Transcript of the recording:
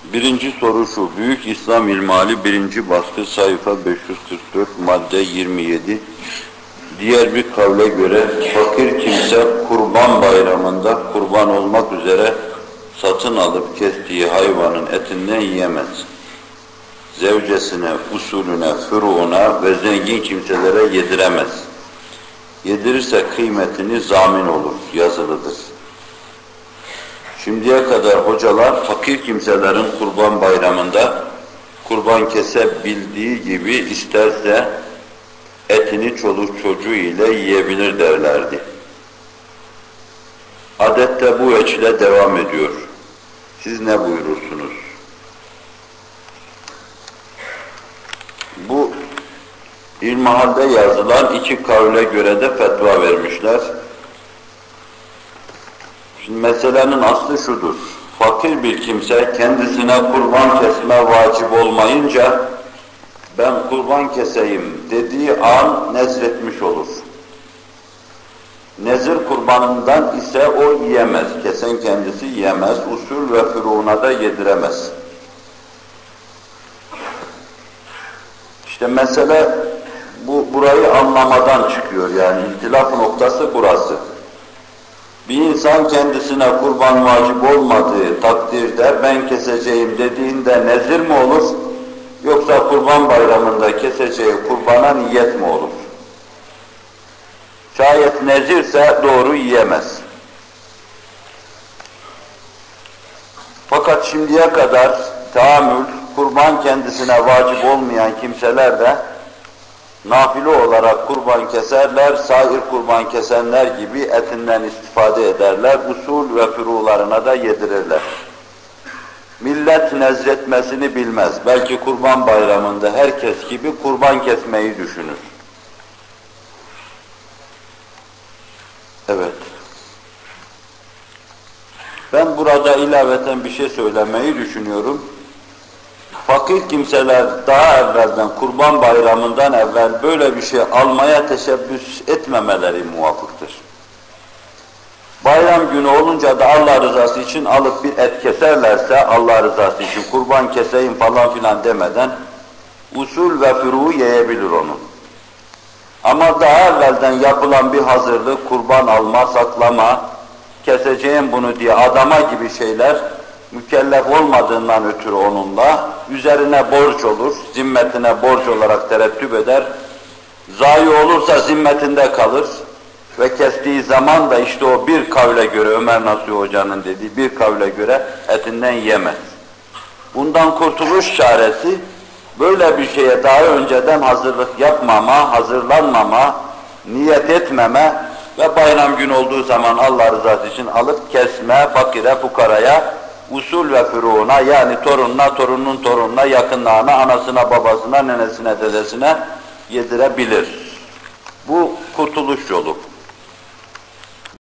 Birinci soru şu, Büyük İslam İlmihali 1. baskı sayfa 544 madde 27. Diğer bir kavle göre fakir kimse kurban bayramında kurban olmak üzere satın alıp kestiği hayvanın etinden yiyemez. Zevcesine, usulüne, furuğuna ve zengin kimselere yediremez. Yedirirse kıymetini zamin olur, yazılıdır. Şimdiye kadar hocalar fakir kimselerin kurban bayramında kurban kesebildiği gibi isterse etini çoluk çocuğu ile yiyebilir derlerdi. Adette bu veçile devam ediyor. Siz ne buyurursunuz? Bu İlmihal'de yazılan iki kavle göre de fetva vermişler. Şimdi meselenin aslı şudur. Fakir bir kimse kendisine kurban kesme vacip olmayınca ben kurban keseyim dediği an nezretmiş olur. Nezir kurbanından ise o yiyemez. Kesen kendisi yiyemez. Usul ve furuğuna da yediremez. İşte mesele burayı anlamadan çıkıyor. Yani ihtilaf noktası burası. Bir insan kendisine kurban vacip olmadığı takdirde ben keseceğim dediğinde nezir mi olur? Yoksa kurban bayramında keseceği kurbana niyet mi olur? Şayet nezirse doğru yiyemez. Fakat şimdiye kadar tahammül, kurban kendisine vacip olmayan kimseler de nafile olarak kurban keserler, sair kurban kesenler gibi etinden istifade ederler, usul ve furularına da yedirirler. Millet nezretmesini bilmez. Belki kurban bayramında herkes gibi kurban kesmeyi düşünür. Evet. Ben burada ilaveten bir şey söylemeyi düşünüyorum. Fakir kimseler daha evvelden, kurban bayramından evvel böyle bir şey almaya teşebbüs etmemeleri muvafıktır. Bayram günü olunca da Allah rızası için alıp bir et keserlerse, Allah rızası için kurban keseyim falan filan demeden usul ve furuğu yiyebilir onu. Ama daha evvelden yapılan bir hazırlık, kurban alma, saklama, keseceğim bunu diye adama gibi şeyler mükellef olmadığından ötürü onunla üzerine borç olur, zimmetine borç olarak terettüp eder. Zayi olursa zimmetinde kalır ve kestiği zaman da işte o bir kavle göre, Ömer Nasuhi Hoca'nın dediği bir kavle göre etinden yemez. Bundan kurtuluş çaresi böyle bir şeye daha önceden hazırlık yapmama, hazırlanmama, niyet etmeme ve bayram günü olduğu zaman Allah rızası için alıp kesme, fakire, fukaraya, usul ve furuğuna yani torununa, torunun torununa, yakınlarına, anasına, babasına, nenesine, dedesine yedirebilir. Bu kurtuluş yolu.